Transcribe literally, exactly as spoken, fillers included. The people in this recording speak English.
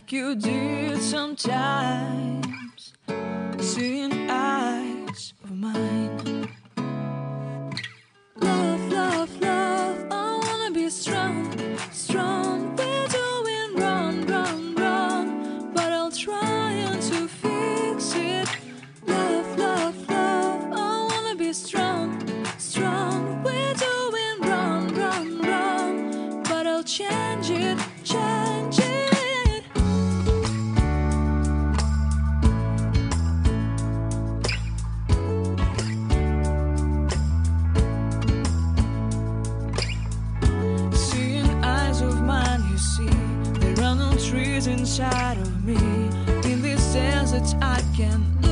like you did sometimes, seeing eyes of mine. Love, love, love, I wanna be strong, strong. We're doing wrong, wrong, wrong, but I'll try to fix it. Love, love, love, I wanna be strong, strong. We're doing wrong, wrong, wrong, but I'll change it, change it. Trees inside of me, in this sense that I can